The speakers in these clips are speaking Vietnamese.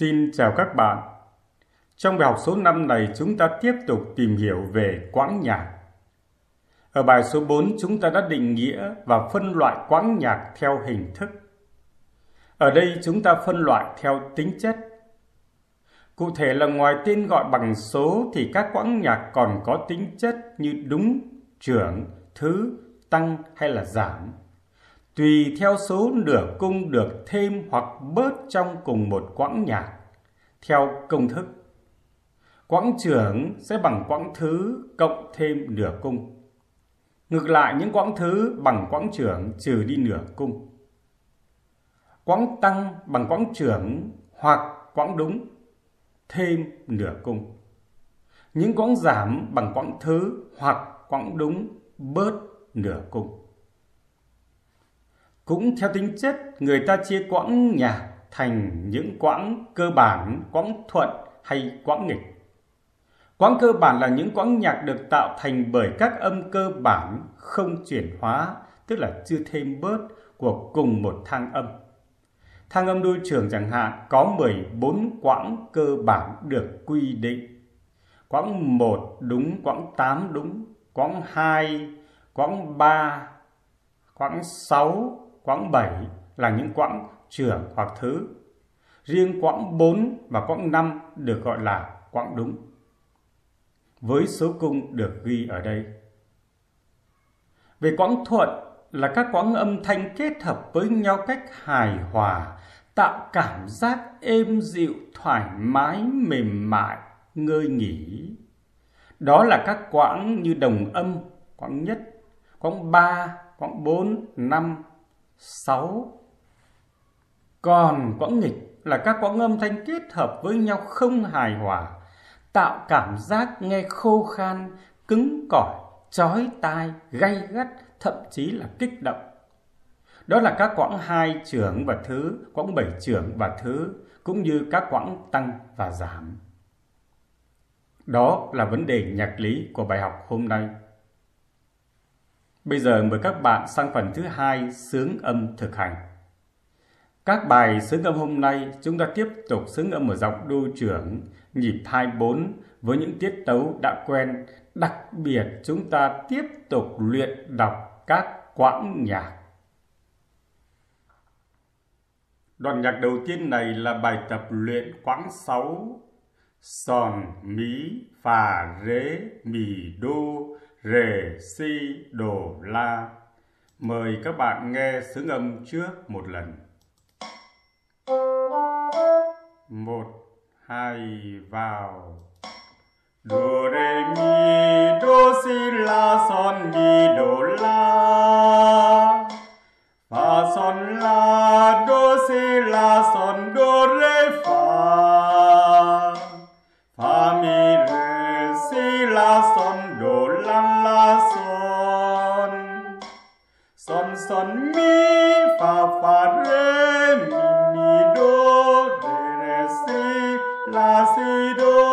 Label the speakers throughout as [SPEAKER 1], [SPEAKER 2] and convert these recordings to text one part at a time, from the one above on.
[SPEAKER 1] Xin chào các bạn. Trong bài học số 5 này chúng ta tiếp tục tìm hiểu về quãng nhạc. Ở bài số 4 chúng ta đã định nghĩa và phân loại quãng nhạc theo hình thức. Ở đây chúng ta phân loại theo tính chất. Cụ thể là ngoài tên gọi bằng số thì các quãng nhạc còn có tính chất như đúng, trưởng, thứ, tăng hay là giảm. Tùy theo số nửa cung được thêm hoặc bớt trong cùng một quãng nhạc. Theo công thức, quãng trưởng sẽ bằng quãng thứ cộng thêm nửa cung. Ngược lại, những quãng thứ bằng quãng trưởng trừ đi nửa cung. Quãng tăng bằng quãng trưởng hoặc quãng đúng thêm nửa cung. Những quãng giảm bằng quãng thứ hoặc quãng đúng bớt nửa cung. Cũng theo tính chất, người ta chia quãng nhạc thành những quãng cơ bản, quãng thuận hay quãng nghịch. Quãng cơ bản là những quãng nhạc được tạo thành bởi các âm cơ bản không chuyển hóa, tức là chưa thêm bớt của cùng một thang âm. Thang âm đôi trường chẳng hạn có 14 quãng cơ bản được quy định. Quãng 1 đúng, quãng 8 đúng, quãng 2, quãng 3, quãng 6, quãng 7 là những quãng trưởng hoặc thứ. Riêng quãng 4 và quãng 5 được gọi là quãng đúng, với số cung được ghi ở đây. Về quãng thuận là các quãng âm thanh kết hợp với nhau cách hài hòa, tạo cảm giác êm dịu, thoải mái, mềm mại, ngơi nghỉ. Đó là các quãng như đồng âm, quãng nhất, quãng 3, quãng 4, 5, 6. Còn quãng nghịch là các quãng âm thanh kết hợp với nhau không hài hòa, tạo cảm giác nghe khô khan, cứng cỏi, chói tai, gay gắt, thậm chí là kích động. Đó là các quãng 2 trưởng và thứ, quãng 7 trưởng và thứ, cũng như các quãng tăng và giảm. Đó là vấn đề nhạc lý của bài học hôm nay. Bây giờ mời các bạn sang phần thứ 2, xướng âm thực hành. Các bài xướng âm hôm nay chúng ta tiếp tục xướng âm ở giọng đô trưởng, nhịp 2/4 với những tiết tấu đã quen. Đặc biệt chúng ta tiếp tục luyện đọc các quãng nhạc. Đoạn nhạc đầu tiên này là bài tập luyện quãng 6. Sòn, mí, phà, rế, mì, đô, rề, si, đô, la. Mời các bạn nghe xướng âm trước một lần. 1, 2 vào. Đô, rê, mi, đô, si, la, son, mi, đô, la. Phà, son, la, đô, si, la, son, đô, rê, phà. Phà, mi, rê, si, la, son, đô, la, son. Son, son, mi, phà, rê, mi, đô, rê, si, la, si, đô.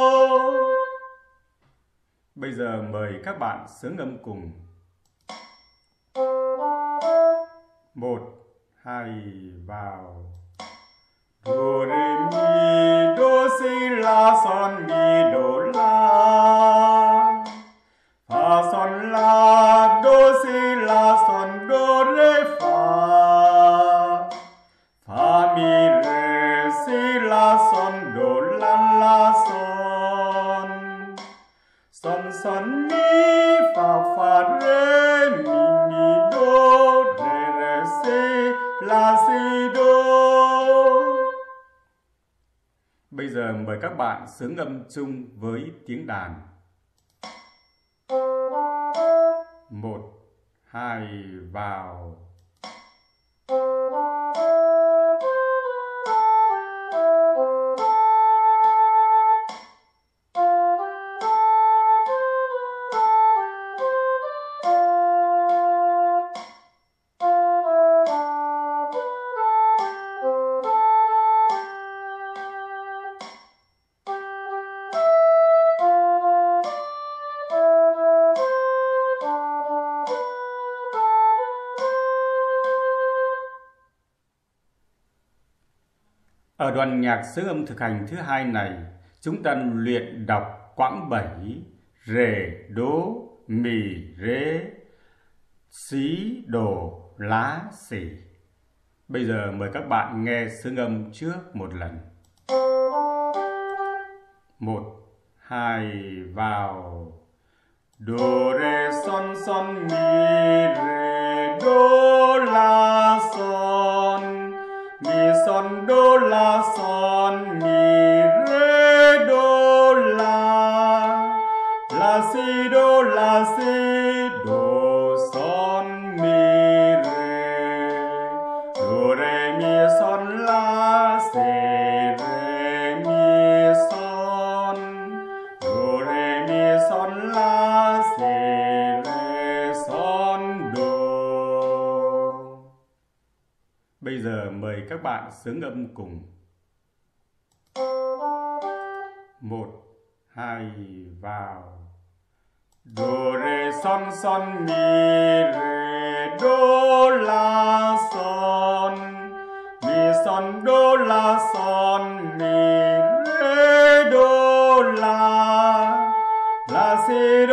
[SPEAKER 1] Bây giờ mời các bạn xướng âm cùng. 1, 2 vào. Đô, rê, mi, đô, si, la, son, mi, đô, la. Phà, son, la, đô, si, la, son, đô, rê, phà. Phà, mi, rê, si, la, son, đô, la, son. Son, son, mi, phà, rê, mi, đô, rê, si, la, si, đô. Bây giờ mời các bạn xướng âm chung với tiếng đàn. 1, 2 vào. Ở đoạn nhạc xướng âm thực hành thứ hai này, chúng ta luyện đọc quãng 7 rê, đố, mì, rê, xí, đổ, lá, xỉ. Bây giờ mời các bạn nghe xướng âm trước một lần. 1, 2 vào. Do re son son mi re do la son, mi son do la son mi re do la si do son mi re mi son la se re mi son, do re mi son la se re son do. Bây giờ mời các bạn xướng âm cùng. 1, 2 vào. Do re son son mi re do la son, mi son do la son mi re do la si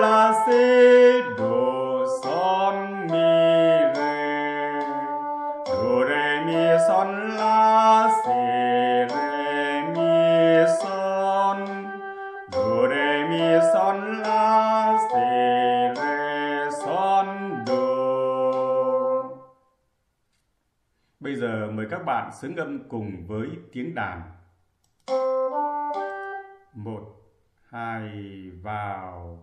[SPEAKER 1] do son mi re, do re mi son la si re mi son, do re mi son la si re son do. Bây giờ mời các bạn xướng âm cùng với tiếng đàn. 1, 2 vào.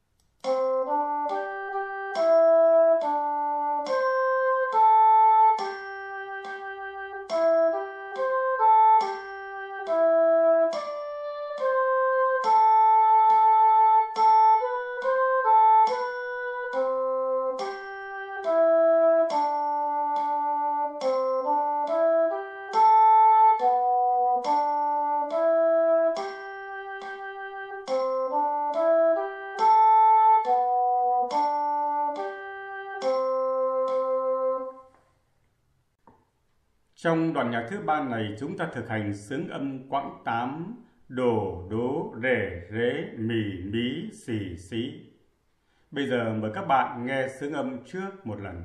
[SPEAKER 1] Trong đoạn nhạc thứ ba này, chúng ta thực hành xướng âm quãng 8 đồ, đố, rê, mì, mí, xì, xí. Bây giờ mời các bạn nghe xướng âm trước một lần.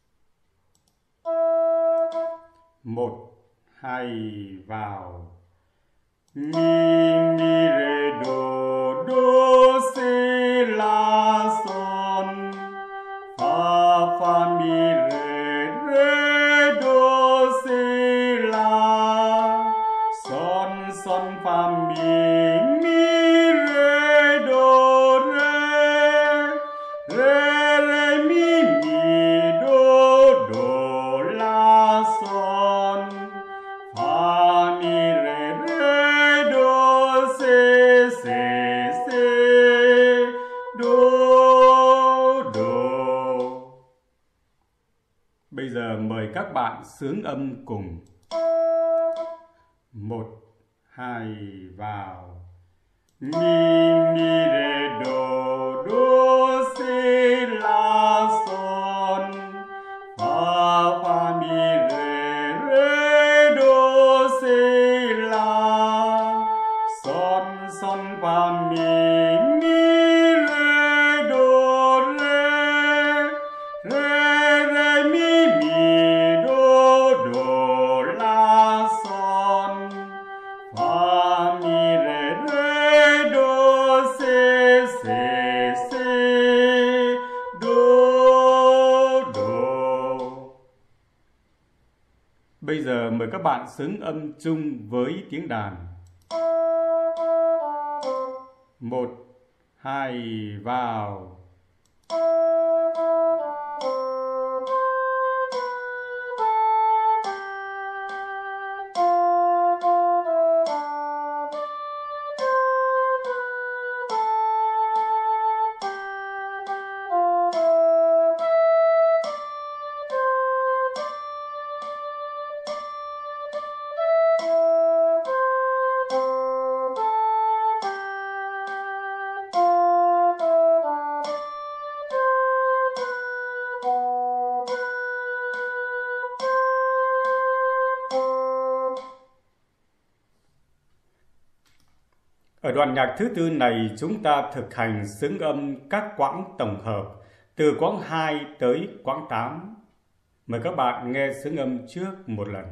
[SPEAKER 1] 1, 2 vào. Mi re do si la son, fa mi re do si la, son fa mi re do re mi do la son, fa mi re do si do. Bây giờ mời các bạn xướng âm cùng. 1, 2 vào. Mi re do si la son, fa mi re do si la, son fa mi re do re mi do la son, fa mi re do si do. Bây giờ mời các bạn xướng âm chung với tiếng đàn. 1, 2 vào. Ở đoạn nhạc thứ tư này, chúng ta thực hành xướng âm các quãng tổng hợp từ quãng 2 tới quãng 8. Mời các bạn nghe xướng âm trước một lần.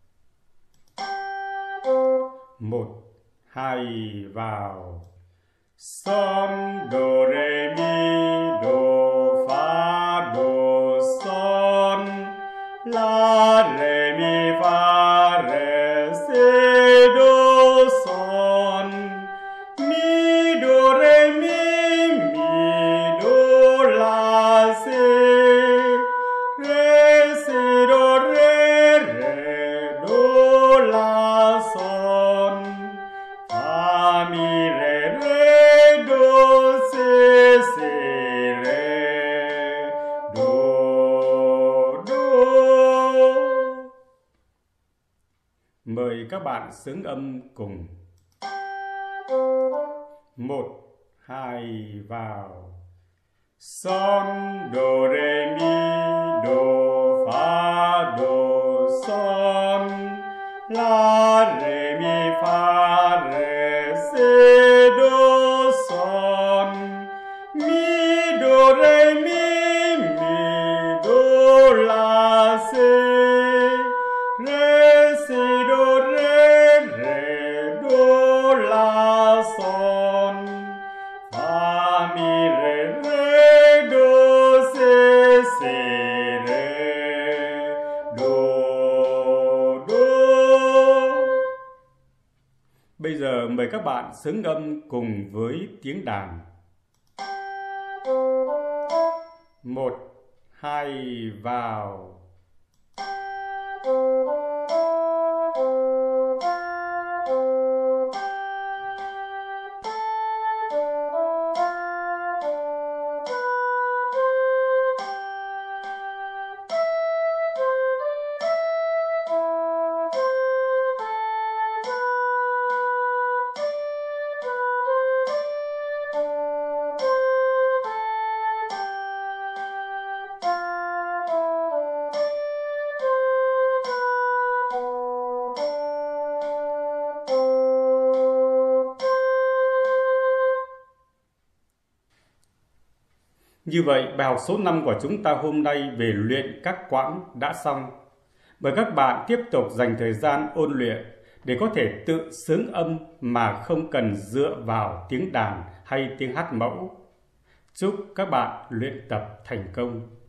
[SPEAKER 1] 1, 2 vào. Son, do, re, mi, do, fa, do, son, la, re, mi, fa, re, si, do, son, mi, do, re, mi, do, la, si, re, do, re, do, la, son, fa, mi, re, do, si, re, do. Mời các bạn xướng âm cùng. 1, 2 vào. Son, do, re, mi, do, fa, do, son, la, re, mi, fa, re, si, do, son, mi, do, re, mi, do, la, si, do, re, do, la, son, fa, mi, re, do, si, re, do. Bây giờ mời các bạn xướng âm cùng với tiếng đàn. 1, 2 vào. Như vậy, bài học số 5 của chúng ta hôm nay về luyện các quãng đã xong. Mời các bạn tiếp tục dành thời gian ôn luyện để có thể tự xướng âm mà không cần dựa vào tiếng đàn hay tiếng hát mẫu. Chúc các bạn luyện tập thành công.